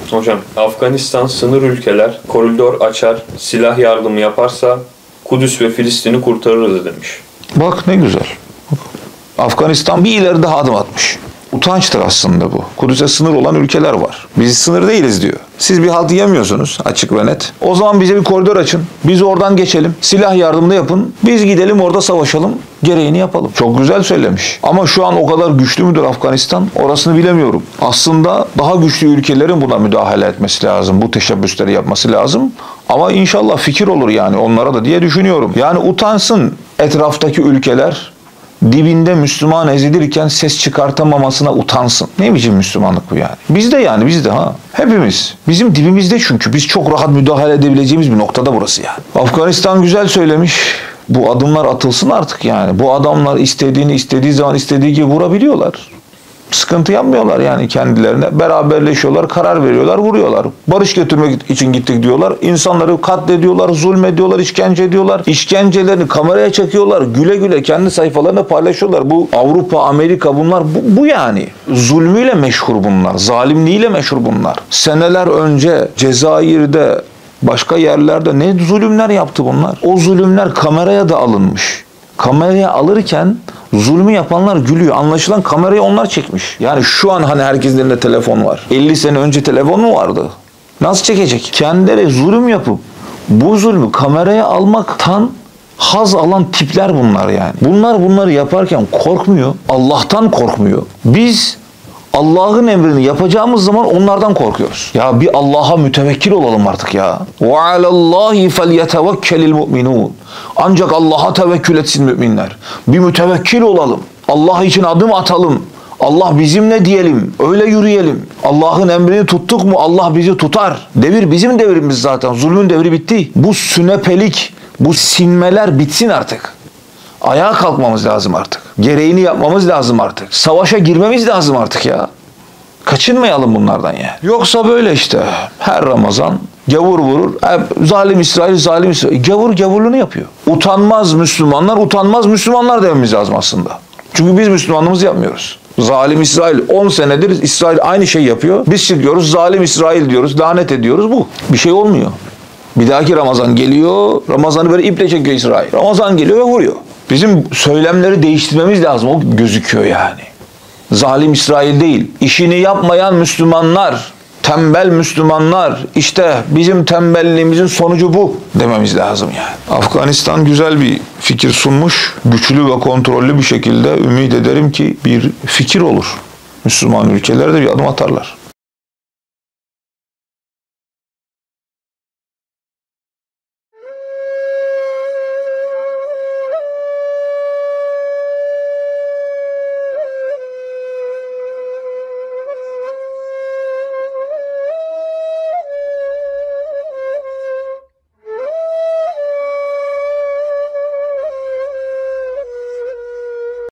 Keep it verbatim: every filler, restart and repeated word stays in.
Hocam, Afganistan sınır ülkeler koridor açar, silah yardımı yaparsa Kudüs ve Filistin'i kurtarırız demiş. Bak ne güzel. Afganistan bir ileri daha adım atmış. Utançtır aslında bu. Kudüs'e sınır olan ülkeler var. Biz sınır değiliz diyor. Siz bir halt yemiyorsunuz açık ve net. O zaman bize bir koridor açın. Biz oradan geçelim. Silah yardımını yapın. Biz gidelim orada savaşalım. Gereğini yapalım. Çok güzel söylemiş. Ama şu an o kadar güçlü müdür Afganistan? Orasını bilemiyorum. Aslında daha güçlü ülkelerin buna müdahale etmesi lazım. Bu teşebbüsleri yapması lazım. Ama inşallah fikir olur yani onlara da diye düşünüyorum. Yani utansın etraftaki ülkeler. Dibinde Müslüman ezilirken ses çıkartamamasına utansın. Ne biçim Müslümanlık bu yani? Biz de yani biz de ha. Hepimiz. Bizim dibimizde çünkü. Biz çok rahat müdahale edebileceğimiz bir noktada burası yani. Afganistan güzel söylemiş. Bu adımlar atılsın artık yani. Bu adamlar istediğini istediği zaman istediği gibi vurabiliyorlar. Sıkıntı yapmıyorlar yani kendilerine. Beraberleşiyorlar, karar veriyorlar, vuruyorlar. Barış götürmek için gittik diyorlar. İnsanları katlediyorlar, zulmediyorlar, işkence ediyorlar. İşkencelerini kameraya çekiyorlar. Güle güle kendi sayfalarına paylaşıyorlar. Bu Avrupa, Amerika bunlar bu, bu yani. Zulmüyle meşhur bunlar. Zalimliğiyle meşhur bunlar. Seneler önce Cezayir'de, başka yerlerde ne zulümler yaptı bunlar. O zulümler kameraya da alınmış. Kameraya alırken zulmü yapanlar gülüyor. Anlaşılan kamerayı onlar çekmiş. Yani şu an hani herkesin elinde telefon var. elli sene önce telefon mu vardı? Nasıl çekecek? Kendileri zulüm yapıp bu zulmü kameraya almaktan haz alan tipler bunlar yani. Bunlar bunları yaparken korkmuyor. Allah'tan korkmuyor. Biz Allah'ın emrini yapacağımız zaman onlardan korkuyoruz. Ya bir Allah'a mütevekkil olalım artık ya. وَعَلَى اللّٰهِ فَلْيَتَوَكَّلِ الْمُؤْمِنُونَ Ancak Allah'a tevekkül etsin müminler. Bir mütevekkil olalım. Allah için adım atalım. Allah bizimle diyelim. Öyle yürüyelim. Allah'ın emrini tuttuk mu Allah bizi tutar. Devir bizim devrimiz zaten. Zulmün devri bitti. Bu sünepelik, bu sinmeler bitsin artık. Ayağa kalkmamız lazım artık. Gereğini yapmamız lazım artık. Savaşa girmemiz lazım artık ya. Kaçınmayalım bunlardan yani. Yoksa böyle işte her Ramazan gavur vurur. Hep zalim İsrail, zalim İsrail. Gavur gavurluğunu yapıyor. Utanmaz Müslümanlar, utanmaz Müslümanlar dememiz lazım aslında. Çünkü biz Müslümanlığımızı yapmıyoruz. Zalim İsrail on senedir İsrail aynı şey yapıyor. Biz çıkıyoruz zalim İsrail diyoruz, lanet ediyoruz bu. Bir şey olmuyor. Bir dahaki Ramazan geliyor, Ramazan'ı böyle iple çekiyor İsrail. Ramazan geliyor ve vuruyor. Bizim söylemleri değiştirmemiz lazım. O gözüküyor yani. Zalim İsrail değil. İşini yapmayan Müslümanlar, tembel Müslümanlar, işte bizim tembelliğimizin sonucu bu dememiz lazım yani. Afganistan güzel bir fikir sunmuş. Güçlü ve kontrollü bir şekilde ümit ederim ki bir fikir olur. Müslüman ülkeler de bir adım atarlar.